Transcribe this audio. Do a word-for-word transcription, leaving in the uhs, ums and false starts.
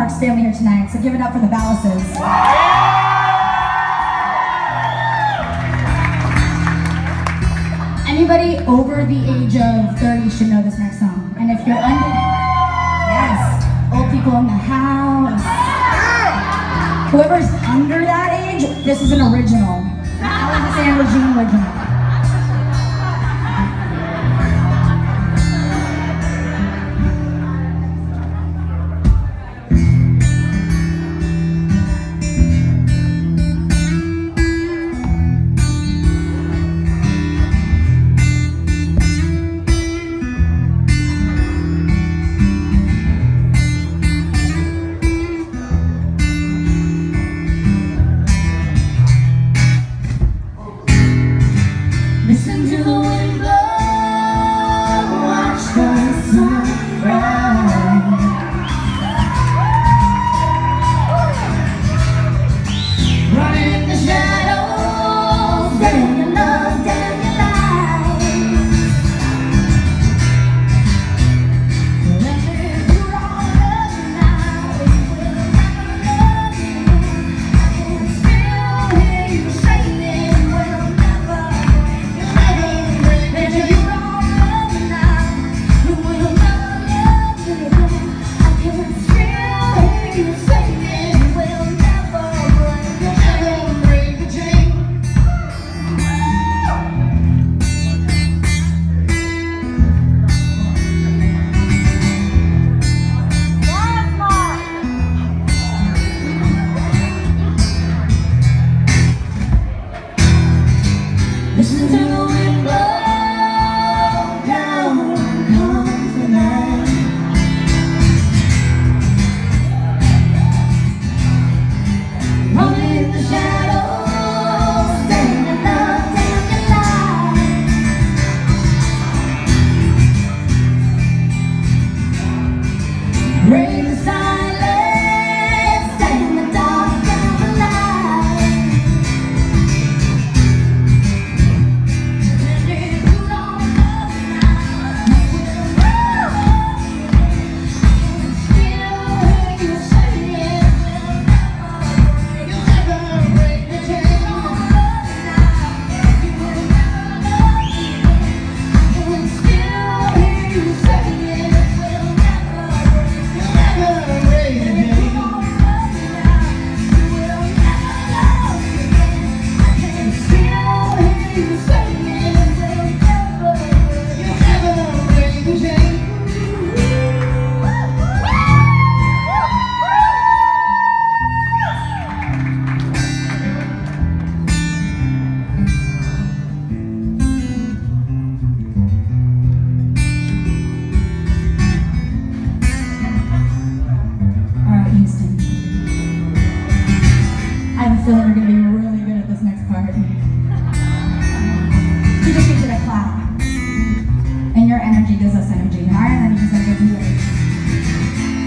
Mark's family here tonight, so give it up for the Ballasses. Anybody over the age of thirty should know this next song. And if you're under, yes, old people in the house. Whoever's under that age, this is an original. Alexis and Regine original. Listen to the wind blow, watch the sun rise. Running in the shadows, damn your love, damn your life. Let me do all love now, we will never love you. I can still hear you saying we'll never. Let you all love now, we will never love you again. I can still hear you saying we'll never break the chain, break the chain. Listen to the wind blow, down comes the night. Running in the shadows, damn your love, damn your life. Break the silence, damn the dark, damn the light. Let me do all love now, we will never love you again. Still hear you saying we'll never break, you'll never break the chain. All love now, we will never love you again. I can still hear you saying we'll never break, you'll never break the chain. All love now, we will never love you again. I can still hear you saying we'll never break, you'll never break the chain. Alright, Houston. I have a feeling you're going to be really good at this next part. You just need you to clap. And your energy gives us energy, and our energy is going to give you energy.